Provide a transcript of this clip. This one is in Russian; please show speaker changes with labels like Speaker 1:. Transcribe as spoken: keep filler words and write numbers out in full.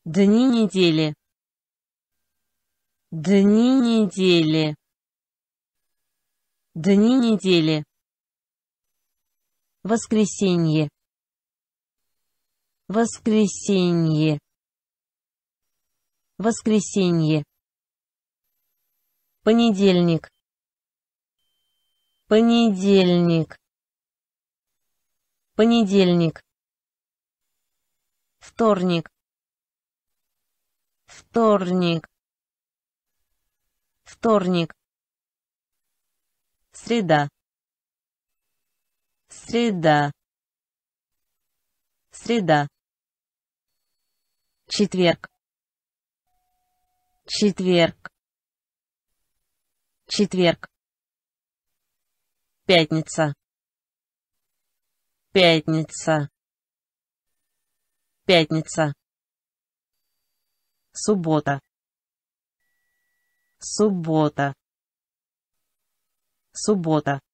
Speaker 1: Дни недели. Дни недели. Дни недели. Воскресенье. Воскресенье. Воскресенье. Понедельник. Понедельник. Понедельник. Вторник. Вторник. Вторник. Среда. Среда. Среда. Четверг. Четверг. Четверг. Пятница. Пятница. Пятница. Суббота. Суббота. Суббота.